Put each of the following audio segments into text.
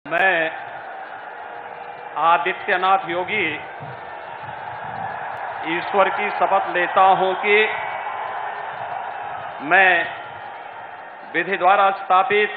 मैं आदित्यनाथ योगी ईश्वर की शपथ लेता हूं कि मैं विधि द्वारा स्थापित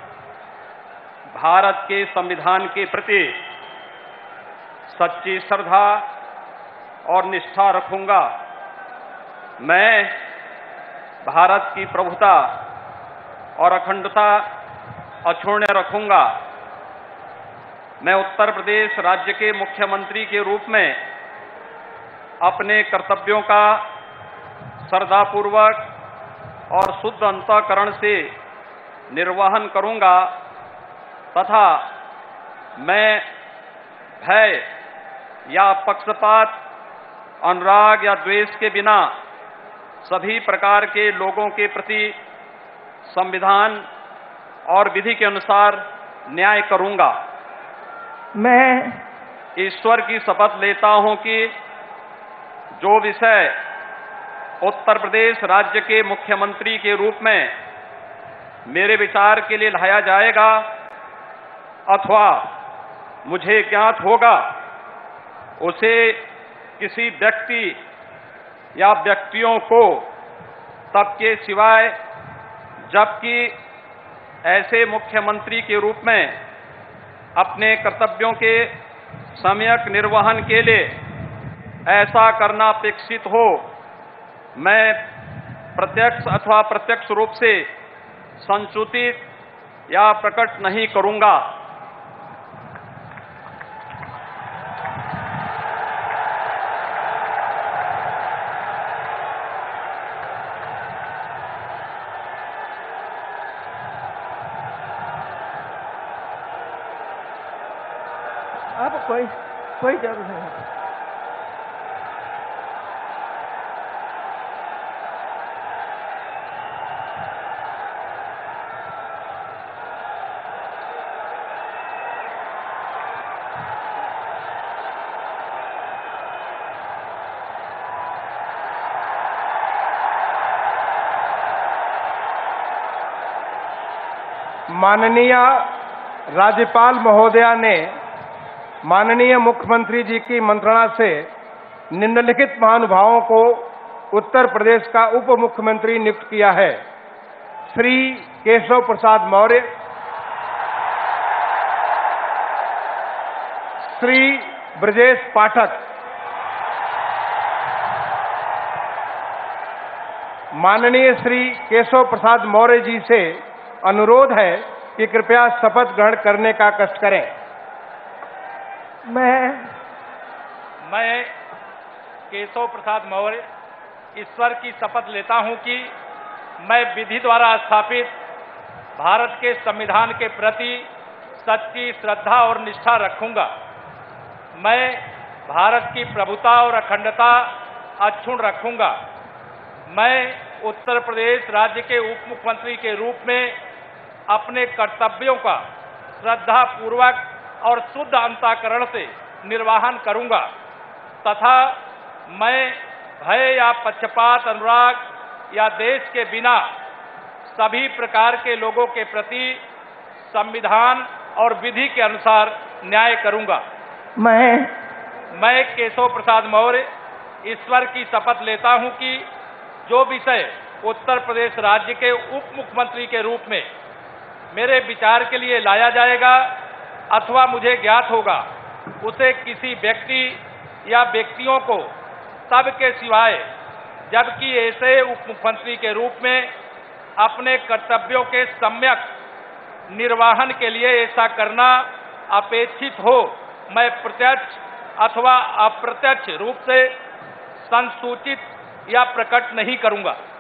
भारत के संविधान के प्रति सच्ची श्रद्धा और निष्ठा रखूंगा। मैं भारत की प्रभुता और अखंडता अक्षुण्ण रखूंगा। मैं उत्तर प्रदेश राज्य के मुख्यमंत्री के रूप में अपने कर्तव्यों का श्रद्धापूर्वक और शुद्ध अंतःकरण से निर्वहन करूंगा तथा मैं भय या पक्षपात, अनुराग या द्वेष के बिना सभी प्रकार के लोगों के प्रति संविधान और विधि के अनुसार न्याय करूंगा। मैं ईश्वर की शपथ लेता हूं कि जो विषय उत्तर प्रदेश राज्य के मुख्यमंत्री के रूप में मेरे विचार के लिए लाया जाएगा अथवा मुझे ज्ञात होगा, उसे किसी व्यक्ति या व्यक्तियों को तब के सिवाय जबकि ऐसे मुख्यमंत्री के रूप में अपने कर्तव्यों के सम्यक निर्वहन के लिए ऐसा करना अपेक्षित हो, मैं प्रत्यक्ष अथवा अप्रत्यक्ष रूप से संसूचित या प्रकट नहीं करूंगा। अब कोई जरूरत नहीं है। माननीय राज्यपाल महोदया ने माननीय मुख्यमंत्री जी की मंत्रणा से निम्नलिखित महानुभावों को उत्तर प्रदेश का उप मुख्यमंत्री नियुक्त किया है। श्री केशव प्रसाद मौर्य, श्री ब्रजेश पाठक। माननीय श्री केशव प्रसाद मौर्य जी से अनुरोध है कि कृपया शपथ ग्रहण करने का कष्ट करें। मैं केशव प्रसाद मौर्य ईश्वर की शपथ लेता हूं कि मैं विधि द्वारा स्थापित भारत के संविधान के प्रति सच्ची श्रद्धा और निष्ठा रखूंगा। मैं भारत की प्रभुता और अखंडता अक्षुण्ण रखूंगा। मैं उत्तर प्रदेश राज्य के उप मुख्यमंत्री के रूप में अपने कर्तव्यों का श्रद्धापूर्वक और शुद्ध अंतःकरण से निर्वहन करूंगा तथा मैं भय या पक्षपात, अनुराग या देश के बिना सभी प्रकार के लोगों के प्रति संविधान और विधि के अनुसार न्याय करूंगा। मैं केशव प्रसाद मौर्य ईश्वर की शपथ लेता हूं कि जो विषय उत्तर प्रदेश राज्य के उप मुख्यमंत्री के रूप में मेरे विचार के लिए लाया जाएगा अथवा मुझे ज्ञात होगा, उसे किसी व्यक्ति या व्यक्तियों को तब के सिवाय जबकि ऐसे उप मुख्यमंत्री के रूप में अपने कर्तव्यों के सम्यक निर्वहन के लिए ऐसा करना अपेक्षित हो, मैं प्रत्यक्ष अथवा अप्रत्यक्ष रूप से संसूचित या प्रकट नहीं करूंगा।